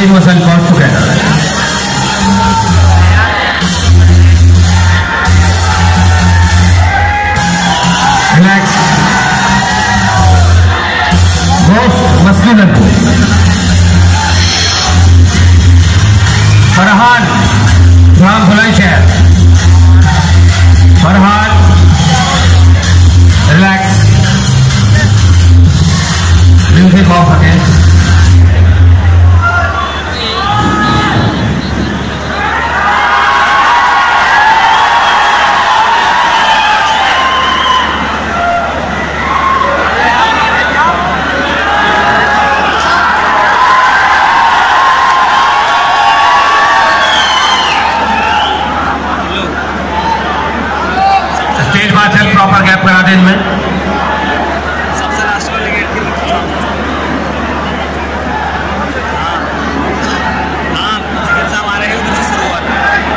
thigh muscle got together. Relax. Most muscular pull. Farhan from Bulandshahr. Farhan, relax. Music off again. Stage बात है proper gap करा दे इनमें। सबसे last वाले gate की हाँ टिकट साहब आ रहे हैं उधर से शुरू हुआ।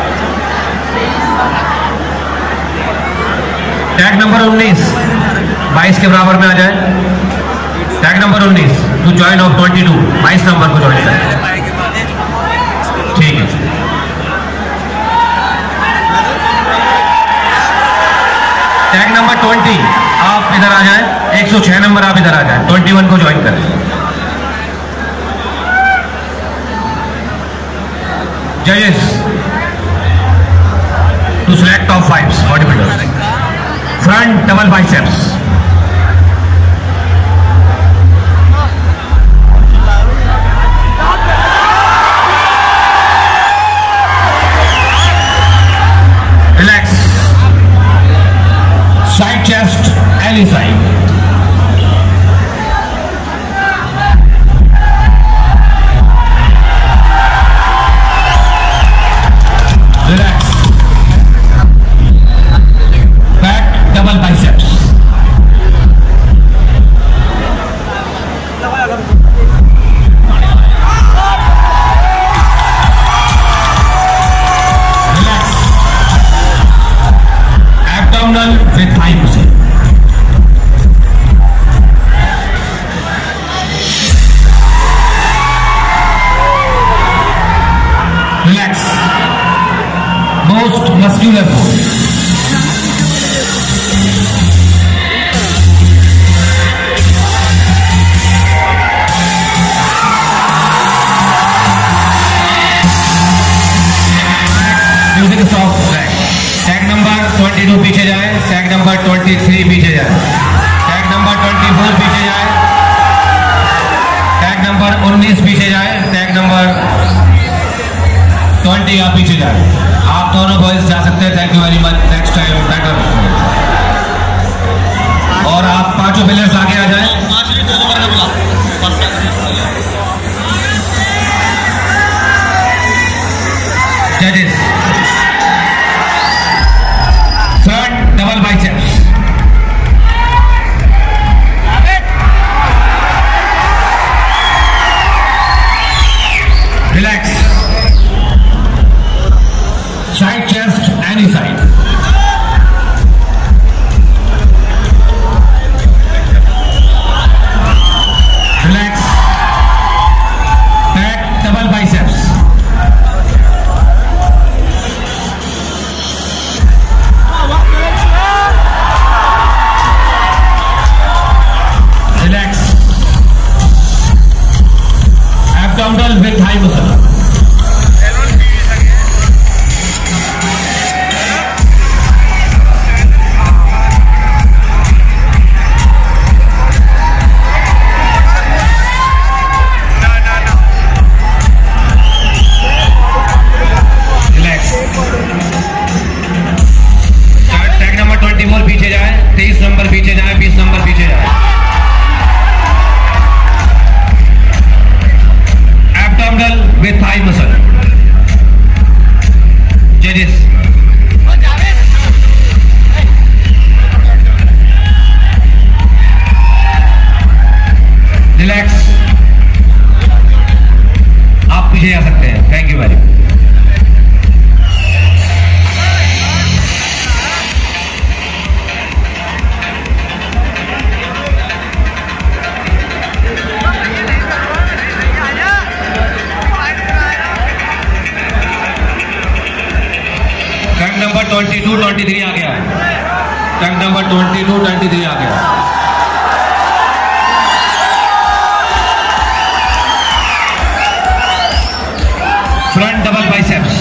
टैग नंबर 19 22 के बराबर में आ जाए। Tag number 19 to join of 22 22 number को ज्वाइन करें। ठीक है। टैग नंबर 20 आप इधर आ जाएं। 106 नंबर आप इधर आ जाएं। 21 को ज्वाइन करें। जजेस to select top 5 body builders. Front double biceps, relax, side chest any side, relax, back double biceps, relax, abdominal with thigh muscle, relax, most muscular pose, music soft track. Tag number 22 पीछे जाए। Tag number 23 पीछे जाए। Tag number 24 पीछे जाए। Tag number 19 पीछे जाए। Tag number 20 आप पीछे जाए। आप दोनों बॉयज जा सकते हैं। Thank you very much. Next time better. और आप पांचों प्लेयर्स आगे आ जाए। जजेस, front double biceps, relax, side chest any side, relax, back double biceps, relax, abdominal with thigh muscle, relax. Tag number 24 पीछे जाए। 23 नंबर पीछे जाए। 20 नंबर पीछे जाए। एब्डोमिनल विद थाई मसल, जजेस, रिलैक्स, आप पीछे जा सकते हैं। Thank you very much. Truck number 22-23 आ गया है। ट्रक नंबर 22-23 आ गया है। Front double biceps.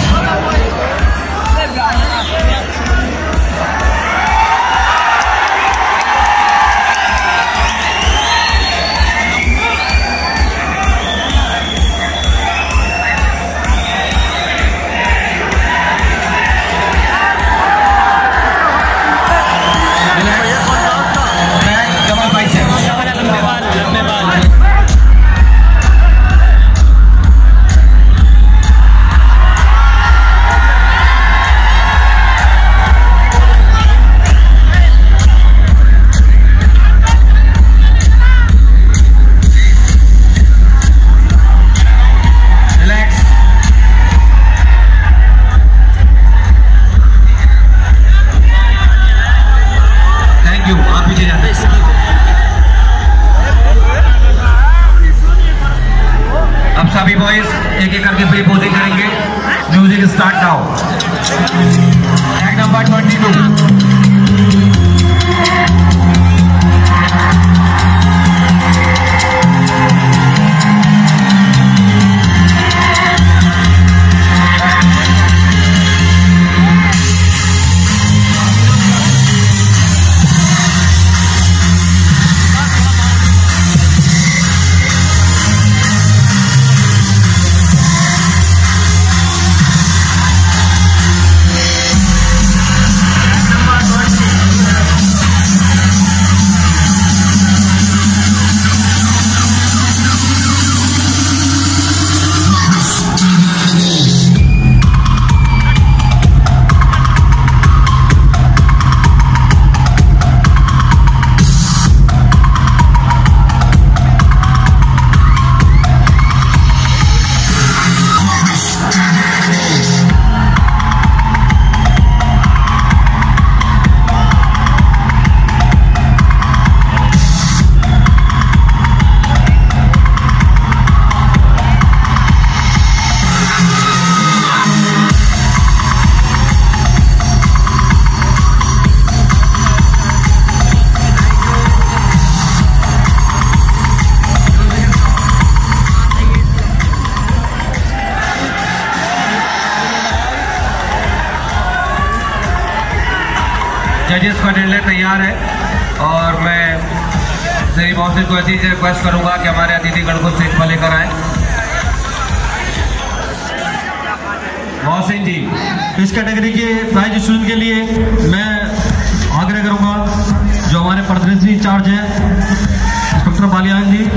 अब सभी बॉयज एक एक करके फ्री पोजिंग करेंगे। Music start now. Tag number 22। जजेस का निर्णय तैयार है और मैं श्री मोहसिन को ऐसी रिक्वेस्ट करूंगा कि हमारे अतिथिगण को स्टेज पर लेकर आए। मोहसिन जी, इस कैटेगरी के प्राइज डिस्ट्रीब्यूशन के लिए मैं आग्रह करूंगा जो हमारे प्रदर्शनी इंचार्ज हैं इंस्पेक्टर बालियान जी,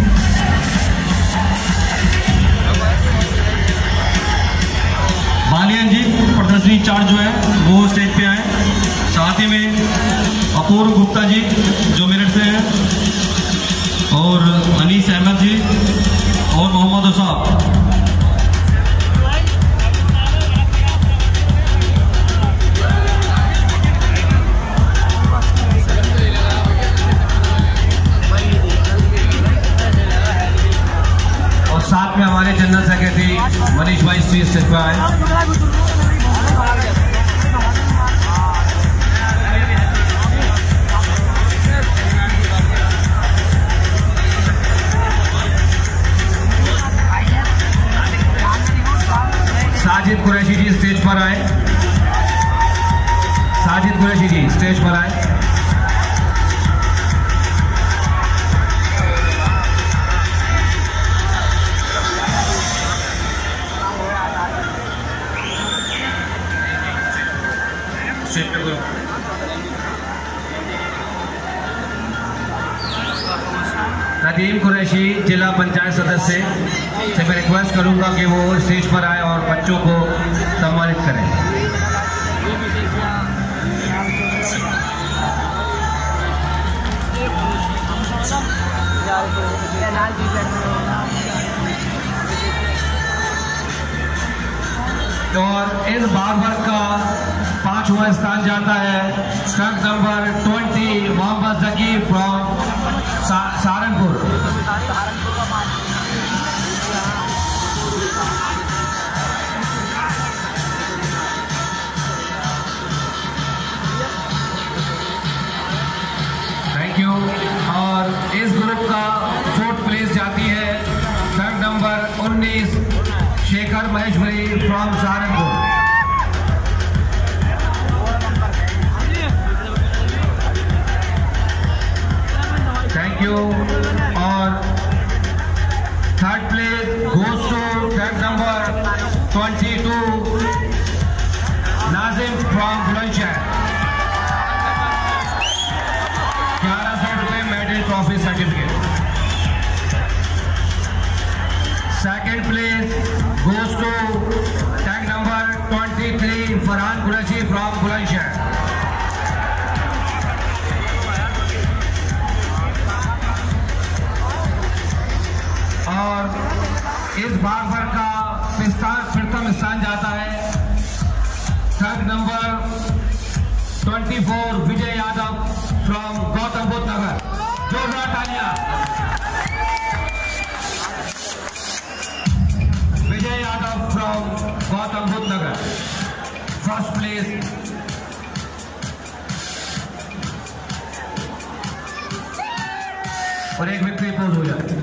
प्रदर्शनी इंचार्ज जो है वो स्टेज पे आए। साथ ही में अपूर्व गुप्ता जी जो मेरठ से हैं और अनीस अहमद जी और मोहम्मद साहब। और साथ में हमारे जनरल सेक्रेटरी मनीष भाई स्टेज पर आए। साजिद कुरैशी जी स्टेज पर आए। साजिद कुरैशी जी स्टेज पर आए। कदीम कुरैशी जिला पंचायत सदस्य से मैं रिक्वेस्ट करूंगा कि वो स्टेज पर आए और बच्चों को सम्मानित करें। और इस भाग वर्ग का 5वां स्थान जाता है truck number 20 Mohammad Zakir from Saharanpur. इस ग्रुप का 4th प्लेस जाती है third number 19 Shekhar Maheshwari from Saharanpur. Thank you. और third place goes to third number 22 Nazim from Bulandshahr. 1100 रुपए medal trophy certificate. Second place goes to tag number 23 Farhan Qureshi from Bulandshahr. और इस भाग भर का प्रथम स्थान जाता है third number 24 Vijay Yadav from Gautam Buddh Nagar. जोरदार तालियां। Vijay Yadav from Gautam Buddh Nagar first place. और एक विक्ट्री पोज हो जाए।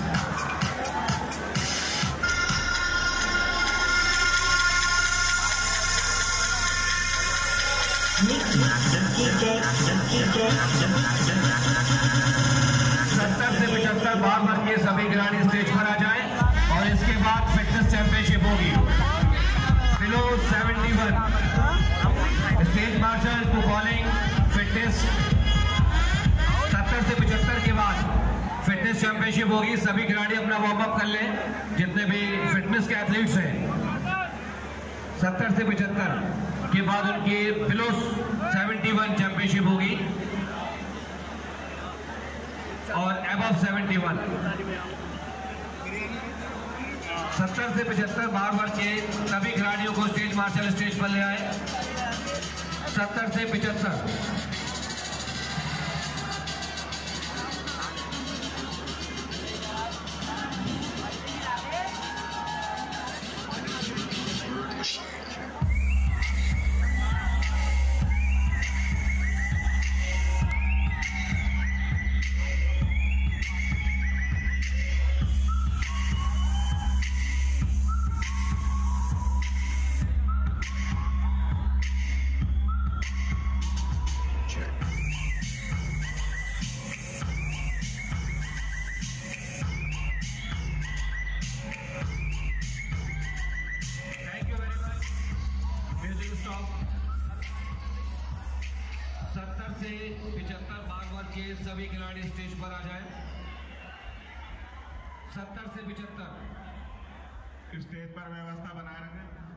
से 75 बार भर के सभी खिलाड़ी स्टेज पर आ जाएं और इसके बाद फिटनेस चैंपियनशिप होगी। Below 71 stage marshal to calling fitness. 70 से 75 के बाद फिटनेस चैंपियनशिप होगी। सभी खिलाड़ी अपना वार्म अप कर लें, जितने भी फिटनेस के एथलीट्स हैं। 70 से 75 के बाद उनकी बिलो 71 चैंपियनशिप होगी और अबव 71। 70 से 75 बार भर के सभी खिलाड़ियों को स्टेज मार्शल स्टेज पर ले आए। 70 से 75। से 75 भाग वर्ग के सभी खिलाड़ी स्टेज पर आ जाएं। 70 से 75 स्टेज पर व्यवस्था बनाए रखें।